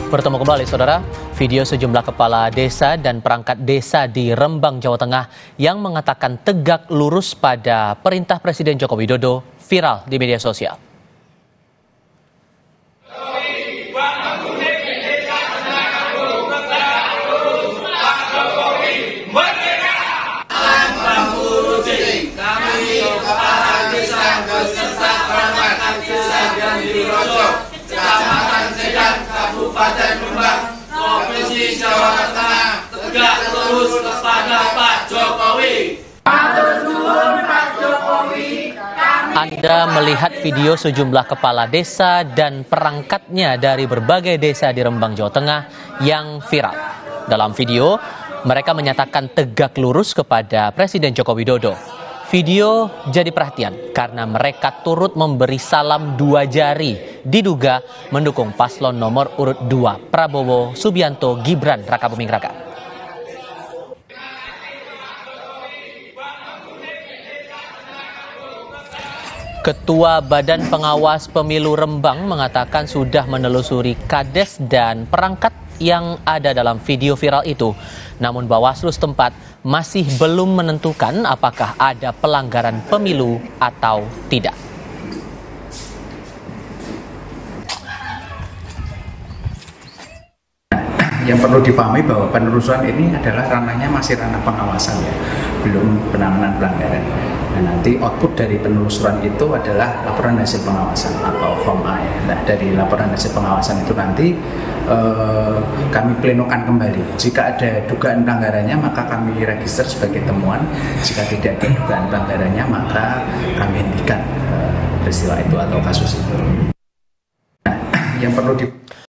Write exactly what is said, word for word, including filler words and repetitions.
Bertemu kembali, saudara. Video sejumlah kepala desa dan perangkat desa di Rembang, Jawa Tengah yang mengatakan tegak lurus pada perintah Presiden Joko Widodo viral di media sosial. Kabupaten Rembang, Provinsi Jawa Tengah, tegak lurus kepada Pak Jokowi. Pak Jokowi. Anda melihat video sejumlah kepala desa dan perangkatnya dari berbagai desa di Rembang, Jawa Tengah yang viral. Dalam video, mereka menyatakan tegak lurus kepada Presiden Joko Widodo. Video jadi perhatian karena mereka turut memberi salam dua jari, diduga mendukung paslon nomor urut dua Prabowo Subianto Gibran Rakabuming Raka. Ketua Badan Pengawas Pemilu Rembang mengatakan sudah menelusuri kades dan perangkat yang ada dalam video viral itu. Namun Bawaslu setempat masih belum menentukan apakah ada pelanggaran pemilu atau tidak. Yang perlu dipahami bahwa penelusuran ini adalah ranahnya masih ranah pengawasan, ya, belum penanganan pelanggaran. Nah, nanti output dari penelusuran itu adalah laporan hasil pengawasan atau form A. Nah, dari laporan hasil pengawasan itu nanti eh, kami plenokan kembali. Jika ada dugaan pelanggarannya, maka kami register sebagai temuan. Jika tidak ada dugaan pelanggarannya, maka kami hentikan eh, peristiwa itu atau kasus itu. Nah, yang perlu di